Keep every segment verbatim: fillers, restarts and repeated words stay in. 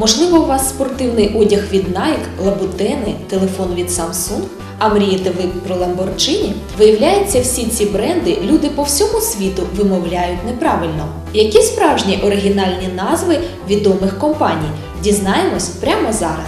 Можливо, у вас спортивний одяг від Nike, лабутени, телефон від Samsung, а мрієте ви про Lamborghini? Виявляється, всі ці бренди люди по всьому світу вимовляють неправильно. Які справжні оригінальні назви відомих компаній? Дізнаємось прямо зараз.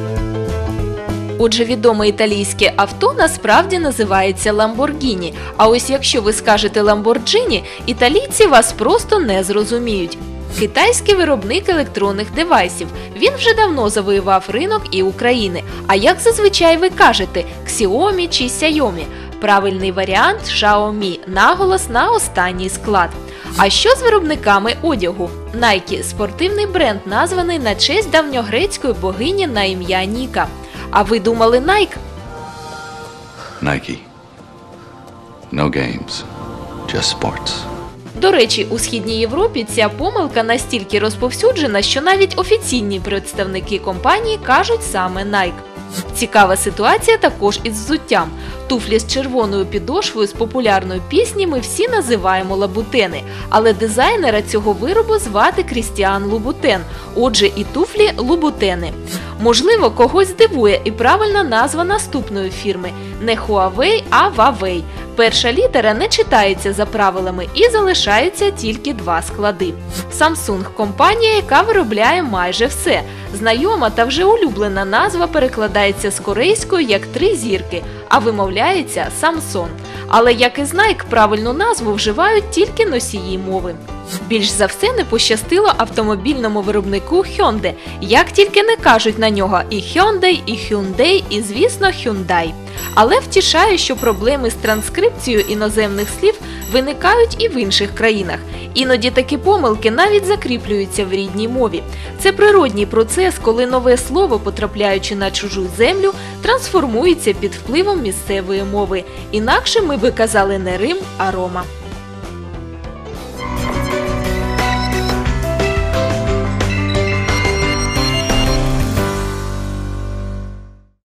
Отже, відоме італійське авто насправді називається Lamborghini, а ось якщо ви скажете Lamborghini, італійці вас просто не зрозуміють. Китайський виробник електронних девайсів. Він вже давно завоював ринок і України. А як зазвичай ви кажете – Xiaomi чи Xiaomi? Правильний варіант – Xiaomi, наголос на останній склад. А що з виробниками одягу? Nike – спортивний бренд, названий на честь давньогрецької богині на ім'я Ніка. А ви думали Nike? Nike. No games. Just sports. До речі, у Східній Європі ця помилка настільки розповсюджена, що навіть офіційні представники компанії кажуть саме Nike. Цікава ситуація також із взуттям. Туфлі з червоною підошвою з популярної пісні ми всі називаємо лабутени, але дизайнера цього виробу звати Крістіан Лубутен, отже і туфлі лубутени. Можливо, когось здивує і правильна назва наступної фірми – не Huawei, а Huawei. Перша літера не читається за правилами і залишаються тільки два склади. Samsung – компанія, яка виробляє майже все. Знайома та вже улюблена назва перекладається з корейської як «три зірки», а вимовляється Samsung. Але, як і з Nike, правильну назву вживають тільки носії мови. Більш за все не пощастило автомобільному виробнику Hyundai. Як тільки не кажуть на нього і Hyundai, і Hyundai, і, звісно, Hyundai. Але втішає, що проблеми з транскрипцією іноземних слів виникають і в інших країнах. Іноді такі помилки навіть закріплюються в рідній мові. Це природній процес, коли нове слово, потрапляючи на чужу землю, трансформується під впливом місцевої мови. Інакше ми би казали не Рим, а Рома.